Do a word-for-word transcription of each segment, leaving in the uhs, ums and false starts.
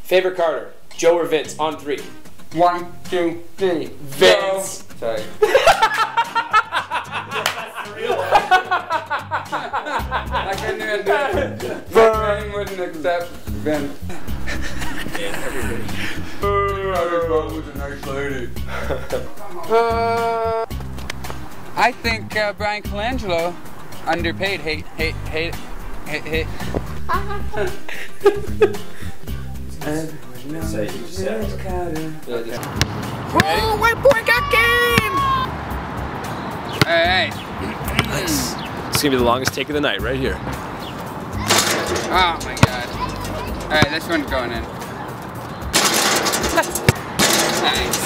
Favorite Carter, Joe or Vince? On three. One, two, three. Vince. Joe. Sorry. I couldn't even do it. My brain wouldn't accept Vince. Yeah, everybody. Carter was a nice lady. uh, I think uh, Brian Colangelo underpaid. Hate, hate, hate, hate, hate. Say you said. Oh, white boy got game! Alright. Nice. It's gonna be the longest take of the night right here. Oh my god. Alright, this one's going in. Nice.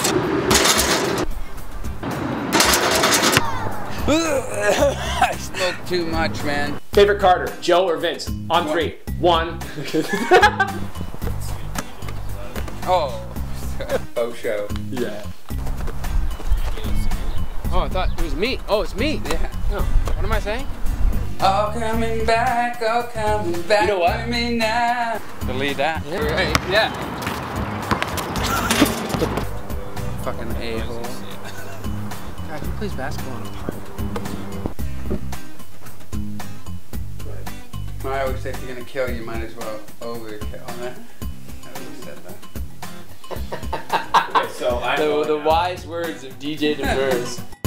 I smoked too much, man. Favorite Carter, Joe or Vince? On One. three. One. Oh. Oh, show. Yeah. Oh, I thought it was me. Oh, it's me. Yeah. No. What am I saying? Oh, coming back, oh, coming back. You know what? To me now. Believe that. Yeah. Right, yeah. Fucking a-hole. God, who plays basketball in a park? I always say if you're gonna kill, you might as well overkill. I always said that. Okay, so I the, the wise words of D J DeVers.